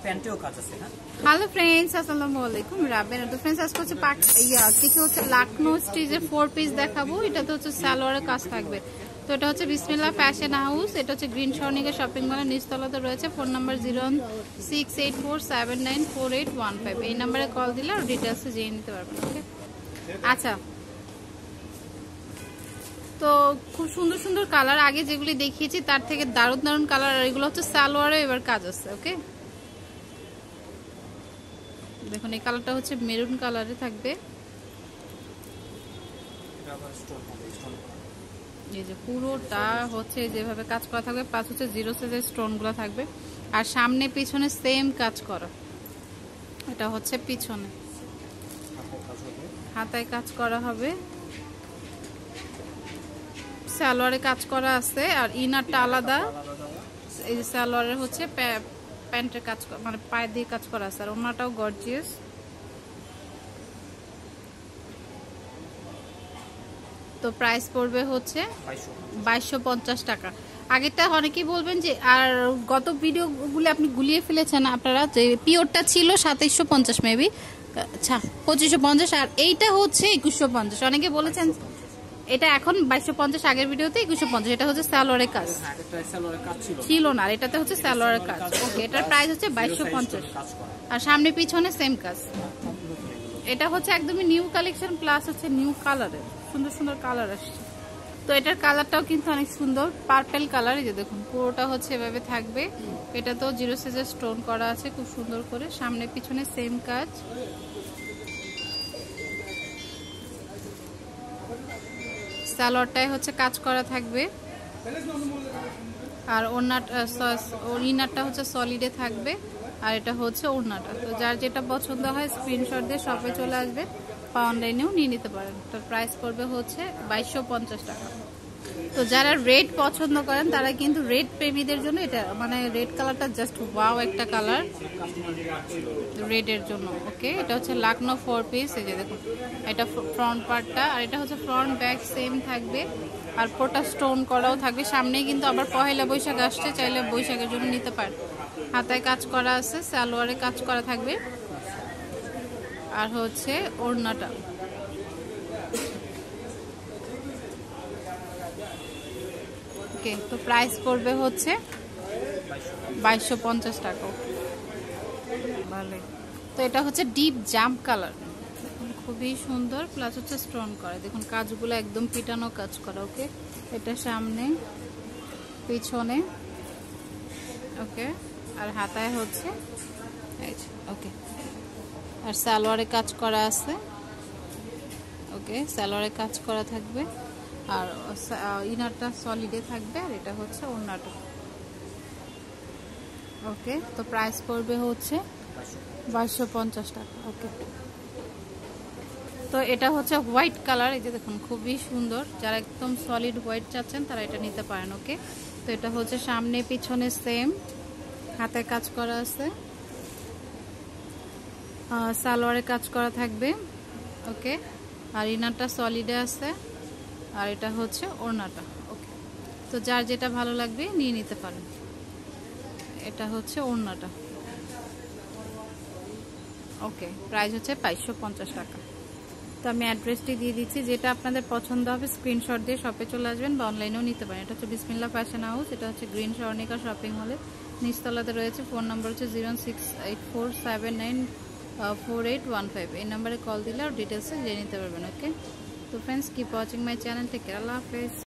প্যান্টেও কাজ আছে না। হ্যালো ফ্রেন্ডস, আসসালামু আলাইকুম, রাবেনা। তো ফ্রেন্ডস আজকে হচ্ছে কিছু হচ্ছে লাকনো স্টিচের 4 পিস দেখাবো। এটাতে হচ্ছে সালোয়ারের কাজ থাকবে। তো এটা হচ্ছে বিসমিল্লাহ ফ্যাশন হাউস, এটা হচ্ছে গ্রিন সর্ণিকা শপিং মলের নিচতলাতে রয়েছে। Phone number 01684794815। এই নাম্বারে কল দিলে আর ডিটেলস জেনে নিতে পারবেন। ওকে, আচ্ছা। তো খুব সুন্দর সুন্দর কালার, আগে যেগুলি দেখিয়েছি তার থেকে দারুণ দারুণ কালার। আর এগুলো হচ্ছে সালোয়ারে এবার কাজ আছে। ওকে, দেখুন এই কালারটা হচ্ছে মেরুন কালারে থাকবে। এই যে পুরোটা হচ্ছে যেভাবে কাজ করা থাকবে, প্লাস হচ্ছে জিরো সাইজের স্টোনগুলো থাকবে। আর সামনে পিছনে সেম কাজ করা। এটা হচ্ছে পিছনে হাতায় কাজ করা হবে, সালোয়ারে কাজ করা আছে। আর ইনারটা আলাদা। এই যে সালোয়ারের হচ্ছে প্যান্টের কাজ, মানে পায়ে দিয়ে কাজ করা আছে। আর ওনাটাও গর্জিয়াস। তো প্রাইস পড়বে হচ্ছে 2250 টাকা। আগেরটা অনেকেই বলবেন যে, আর গত ভিডিওগুলো আপনি গুলিয়ে ফেলেছেন আপনারা, যে পিওরটা ছিল 2750 মেবি, আচ্ছা 2550, আর এইটা হচ্ছে 2150। অনেকে বলেছেন এটা এখন 2250, আগের ভিডিওতে 2150। এটা হচ্ছে সালোয়ারের কাজ ছিল না, আর এটাতে হচ্ছে সালোয়ারের কাজ। ওকে, এটার প্রাইস হচ্ছে 2250। আর সামনে পিছনে সেম কাজ। এটা হচ্ছে একদমই নিউ কালেকশন, প্লাস হচ্ছে নিউ কালারের সুন্দর সুন্দর কালার আসছে। তো এটার কালারটাও কিন্তু অনেক সুন্দর, পার্পেল কালার। এই যে দেখুন পুরোটা হচ্ছে এভাবে থাকবে। এটা তো জিরো সাইজের স্টোন করা আছে খুব সুন্দর করে, সামনে পিছনে সেম কাজ। সালোয়ারটায় হচ্ছে কাজ করা থাকবে। আর ইনারটা হচ্ছে সলিডে থাকবে। আর এটা হচ্ছে ওড়নাটা। তো যার যেটা পছন্দ হয় স্ক্রিনশট দিয়ে শপে চলে আসবে, বা অনলাইনেও নিয়ে নিতে পারেন। তো প্রাইস পড়বে হচ্ছে 2250 টাকা। তো যারা রেড পছন্দ করেন তারা কিন্তু রেড প্রেমীদের জন্য এটা, মানে রেড কালারটা জাস্ট ওয়াও একটা কালার রেডের জন্য। ওকে, এটা হচ্ছে লাকনো 4 পিস। এই যে দেখুন এটা ফ্রন্ট পার্টটা, আর এটা হচ্ছে ফ্রন্ট ব্যাক সেম থাকবে। আর পুরোটা স্টোন করাও থাকবে। সামনেই কিন্তু আবার পহেলা বৈশাখ আসছে, চাইলে বৈশাখের জন্য নিতে পারেন। হাতায় কাজ করা আছে, সালোয়ারে কাজ করা থাকবে। আর হচ্ছে ওড়নাটা। ওকে, তো প্রাইস পড়বে হচ্ছে 2250 টাকা। ভালো। তো এটা হচ্ছে ডিপ জাম্প কালার, খুবই সুন্দর, প্লাস হচ্ছে স্টোন করা। দেখুন কাজগুলো একদম পিটানো কাজ করা। ওকে, এটা সামনে পিছনে। ওকে, আর হাতায় হচ্ছে ওকে, আর সালোয়ারে কাজ করা আছে। ওকে, সালোয়ারে কাজ করা থাকবে। আর ইনারটা সলিডে থাকবে। আর এটা হচ্ছে ওড়নাটা। ওকে, তো প্রাইস পড়বে হচ্ছে 2250 টাকা। ওকে, তো এটা হচ্ছে হোয়াইট কালার। এই যে দেখুন খুবই সুন্দর, যারা একদম সলিড হোয়াইট চাচ্ছেন তারা এটা নিতে পারেন। ওকে, তো এটা হচ্ছে সামনে পিছনে সেম, হাতে কাজ করা আছে, সালোয়ারে কাজ করা থাকবে। ওকে, আর ইনারটা সলিডে আছে। আর এটা হচ্ছে ওড়নাটা। ওকে, তো যার যেটা ভালো লাগবে নিয়ে নিতে পারেন। এটা হচ্ছে ওড়নাটা। ওকে, প্রাইস হচ্ছে 2250 টাকা। তো আমি অ্যাড্রেসটি দিয়ে দিচ্ছি, যেটা আপনাদের পছন্দ হবে স্ক্রিনশট দিয়ে শপে চলে আসবেন, বা অনলাইনেও নিতে পারেন। এটা হচ্ছে বিসমিল্লাহ ফ্যাশন হাউস, এটা হচ্ছে গ্রিন সর্ণিকা শপিং মলে নিচতলাতে রয়েছে। ফোন নাম্বার হচ্ছে 06847948415। এই নাম্বারে কল দিলে আর ডিটেলসে জেনে নিতে পারবেন। ওকে, তো friends, keep watching my channel. Take care, আল্লাহ হাফেজ।